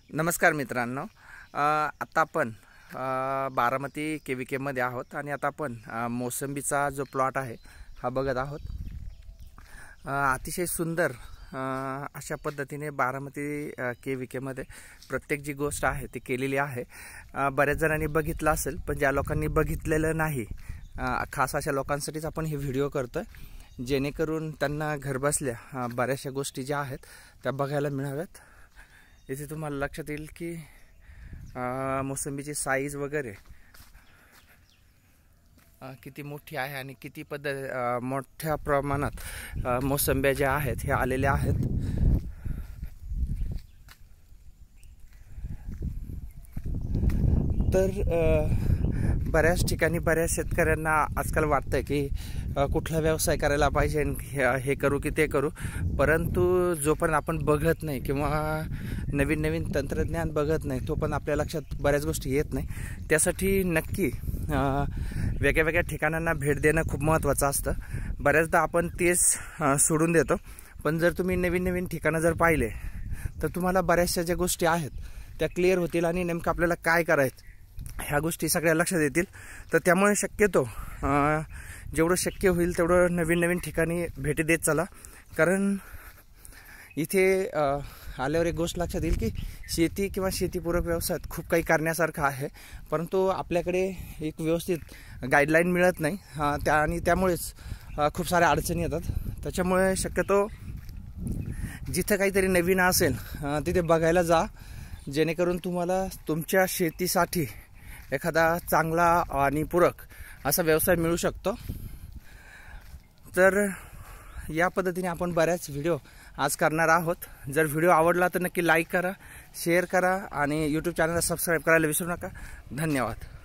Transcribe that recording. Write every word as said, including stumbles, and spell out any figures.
नमस्कार मित्रांनो, आता आपण बारामती के व्ही केमध्ये आहोत आणि आता आपण मोसंबीचा जो प्लॉट आहे हा बघत आहोत। अतिशय सुंदर अशा पद्धतीने बारामती के व्ही केमध्ये प्रत्येक जी गोष्ट आहे ती केलेली आहे। बऱ्याच जणांनी बघितलं असेल, पण ज्या लोकांनी बघितलेलं नाही खास अशा लोकांसाठीच आपण हे व्हिडिओ करतोय, जेणेकरून त्यांना घरबसल्या बऱ्याचशा गोष्टी ज्या आहेत त्या बघायला मिळाव्यात। इथे तुम्हाला लक्षात येईल की मोसंबीची साईज वगैरे किती मोठी आहे आणि किती पद्धत मोठ्या प्रमाणात मोसंब्या ज्या आहेत हे आलेल्या आहेत। तर बऱ्याच ठिकाणी बऱ्याच शेतकऱ्यांना आजकाल वाटतं की कुठला व्यवसाय करायला पाहिजे, हे करू की ते करू, परंतु जोपर्यंत आपण बघत नाही किंवा नवीन नवीन तंत्रज्ञान बघत नाही तोपर्यंत आपल्या लक्षात बऱ्याच गोष्टी येत नाही। त्यासाठी नक्की वेगळ्या वेगळ्या ठिकाणांना भेट देणं खूप महत्त्वाचं असतं। बऱ्याचदा आपण तेच सोडून देतो, पण जर तुम्ही नवीन नवीन ठिकाणं जर पाहिले तर तुम्हाला बऱ्याचशा ज्या गोष्टी आहेत त्या क्लिअर होतील आणि नेमकं आपल्याला काय करायचं ह्या गोष्टी सगळ्या लक्षात येतील। तर त्यामुळे शक्यतो जेवढं शक्य होईल तेवढं नवीन नवीन ठिकाणी भेटी देत चला, कारण इथे आल्यावर एक गोष्ट लक्षात येईल की शेती किंवा शेतीपूरक व्यवसायात खूप काही करण्यासारखं आहे, परंतु आपल्याकडे एक व्यवस्थित गाईडलाईन मिळत नाही त्या आणि त्यामुळेच खूप साऱ्या अडचणी येतात। त्याच्यामुळे शक्यतो जिथं काहीतरी नवीन असेल तिथे बघायला जा, जेणेकरून तुम्हाला तुमच्या शेतीसाठी एखादा चांगला आणि पूरक असा व्यवसाय मिळू शकतो। तर या पद्धतीने आपण बऱ्याच व्हिडिओ आज करणार आहोत। जर व्हिडिओ आवडला तर नक्की लाईक करा, शेअर करा आणि यूट्यूब चॅनलला सबस्क्राईब करायला विसरू नका। धन्यवाद।